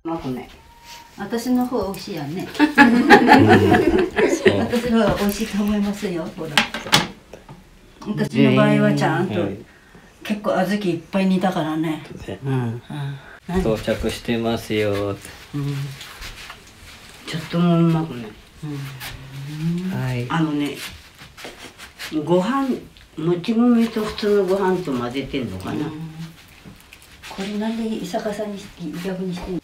まくね。私の方美味しいやんね。 そう私の方が美味しいと思いますよ。ほら。私の場合はちゃんと、結構小豆いっぱい煮たからね。 到着してますよ。 ちょっともうまくね。 はい。 ご飯、もち米と普通のご飯と混ぜてんのかな。これなんで伊坂さんに逆にしてんの。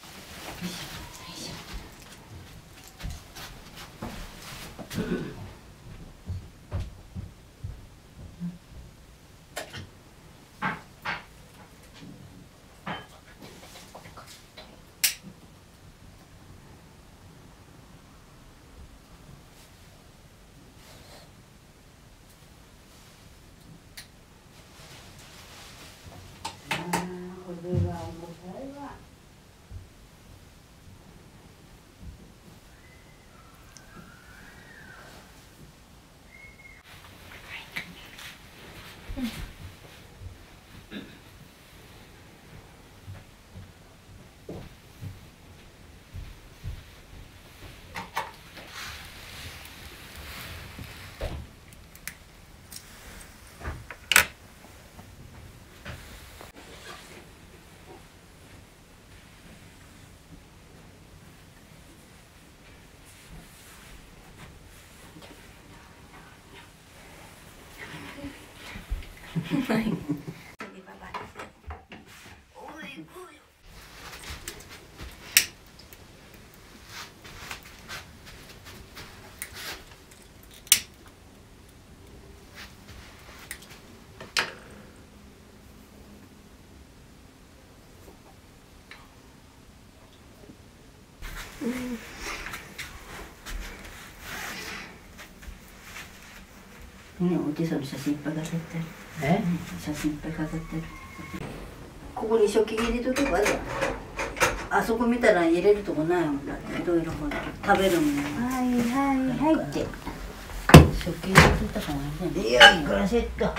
ね、おじさんの写真いっぱい飾ってる。写真いっぱい飾ってる。ここに食器入れとけばいいわ。あそこ見たら入れるとこないもんだって。いろいろほら食べるもの。はいって。食器入れといた方がいいね。いや、いくらセット。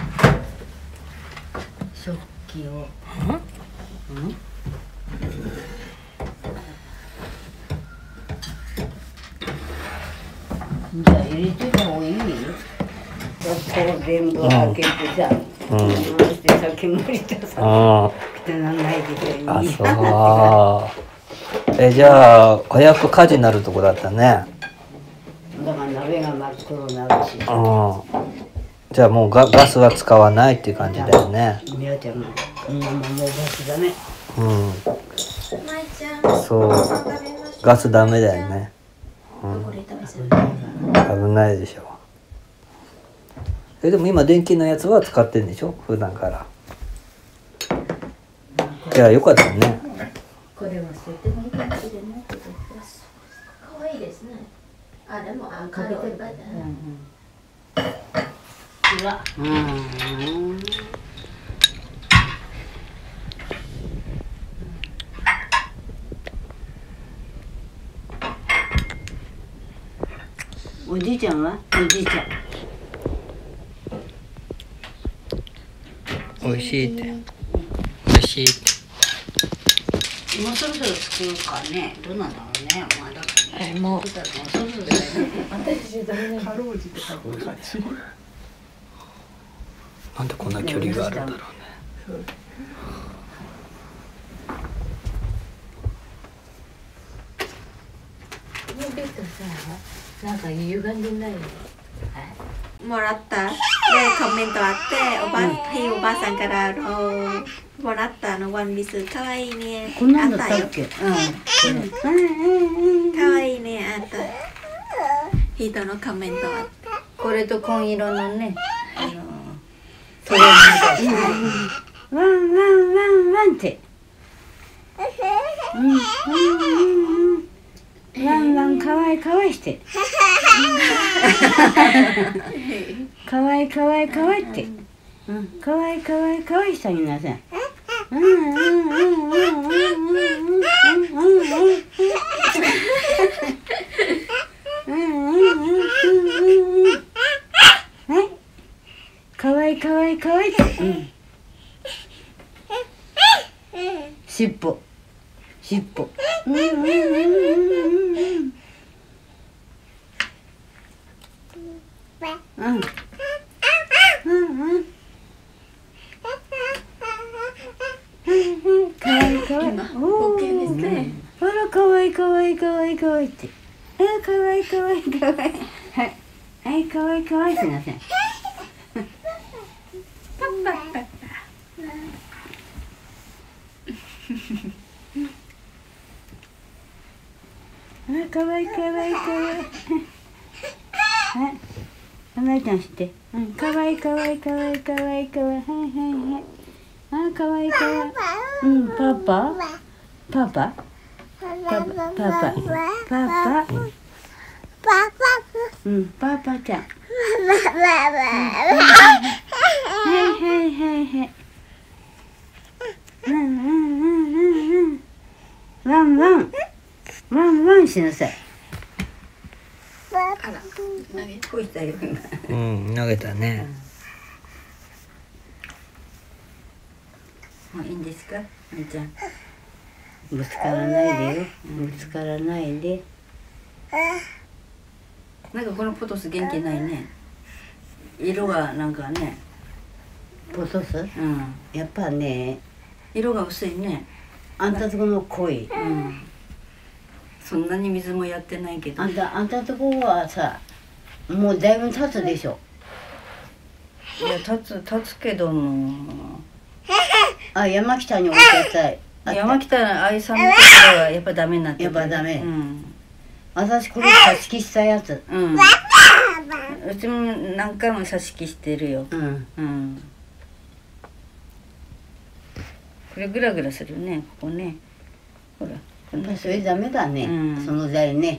食器を。じゃあ入れといた方がいいよ。こう全部開けてさ、してさ、煙とさ、汚いでしょ。 あ、そう。じゃあ早く火事になるとこだったね。 だから鍋が真っ黒になるし。 じゃあもうガスは使わないっていう感じだよね。 みやちゃんも、もうガスだね。 そう。ガスダメだよね。危ないでしょ。でも今電気のやつは使ってるんでしょ、普段から。いや、よかったね。 これは捨ててもいいかもしれないけど。 可愛いですね。あ、でもかけてる。うわ。おじいちゃんは？おじいちゃん。 美味しいって。美味しいって。 もうそろそろ作るかね。どうなんだろうね。まだね。 もうそろそろだよね。 私どれね。 かろうじて書く感じ。 なんでこんな距離があるんだろうね。 このベッドさ、なんか歪んでないの。 もらったでコメントあっておばあさんからもらったのワンピースかわいいねこんなんだったっけ？ かわいいねあった人のコメントあってこれと紺色のね、トレーニングワンワンワンワンってワンワンかわいかわいしてかわいかわいかわいってかわいかわいかわいしてあげなさいかわいかわいかわいって、尻尾尻尾ほら、かわいいかわいいかわいいかわいいって。かわいいかわいいかわいい。はい。はい、かわいいかわいい。すみません。かわいいかわいいかわいい。はい。お姉ちゃんして。かわいいかわいいかわいいかわいいかわいい。はいはいはい。あ、かわいいかわいい。パパ。パパ。パパ。パパ。パパちゃん。はいはいはいはい。ワンワン。ワンワンしなさい。 あら、投げこいたよ。 投げたね。 もういいんですか、みーちゃん。ぶつからないでよ。ぶつからないで。なんかこのポトス元気ないね。色がなんかね。 ポトス？やっぱね、 色が薄いね。 あんたとこの濃い。 そんなに水もやってないけど。 あんたとこはさ、もうだいぶ経つでしょ。 いや、経つけども。 山北に置いてさい。 山北の愛さんのところはやっぱダメになってる。 やっぱダメ。私これ挿し木したやつ。 うちも何回も挿し木してるよ。これグラグラするね、ここね。ほら。 やっぱそれダメだね。その材ね。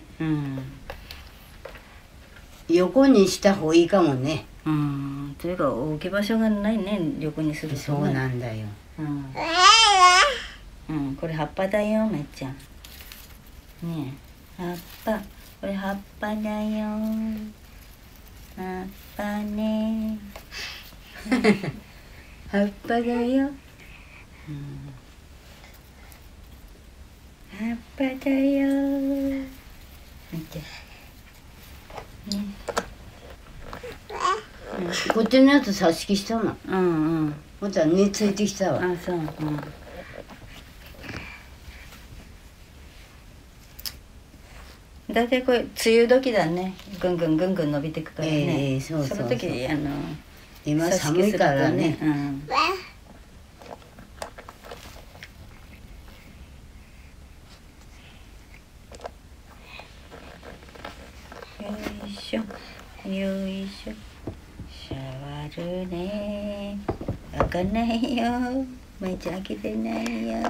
横にした方がいいかもね。 というか置き場所がないね、横にするとね。 そうなんだよ。 これ葉っぱだよ、めっちゃん。ねえ、葉っぱ。これ葉っぱだよ。葉っぱね。葉っぱだよ。葉っぱだよ。めっちゃ。ね。 こっちのやつ挿し木したの。ほんとは根ついてきたわ。 あ、そう。だいたいこれ梅雨時だね。ぐんぐん伸びてくからね。その時今寒いからね。 よいしょ、よいしょ。シャワるね。開かないよ。めっちゃ開けてないよ。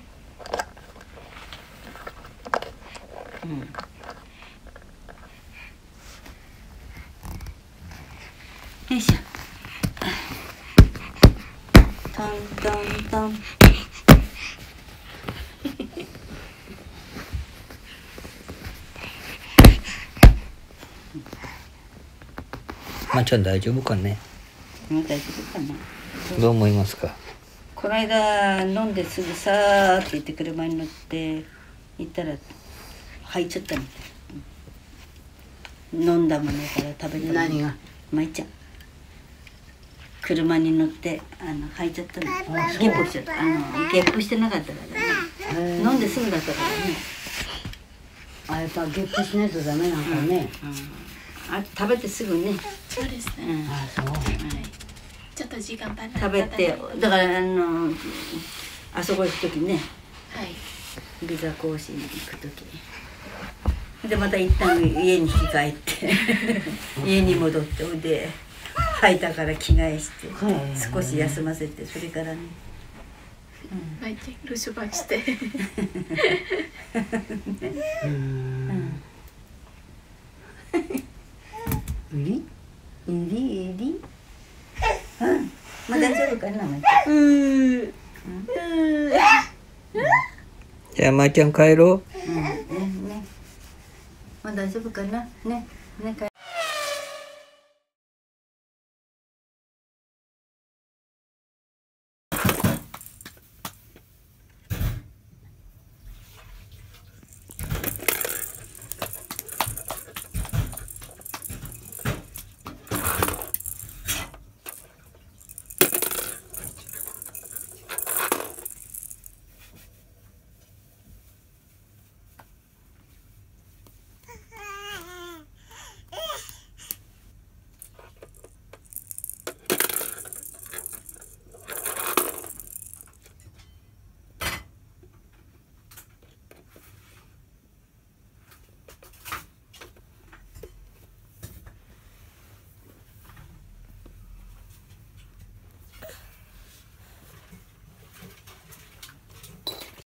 よいしょ。トントントン。 まあちゃん大丈夫かね。 大丈夫かな。 どう思いますか。 この間飲んですぐさーって言って車に乗って行ったら入っちゃったみたい。飲んだものから食べたもの。 何が？ まいちゃん。車に乗って入っちゃったの。ゲップしちゃった。ゲップしてなかったからね。飲んですぐだったからね。 やっぱゲップしないとダメなんかね。 食べてすぐね。 そうですね。 そう。 ちょっと時間経った。 食べて、だからあそこ行く時ね。ビザ更新に行く時。でまた一旦家に引き帰って家に戻ってで履いたから着替えして少し休ませてそれからね。 毎日留守番して。 まあ大丈夫かな。 じゃあまーちゃん帰ろう。 まあ大丈夫かなね。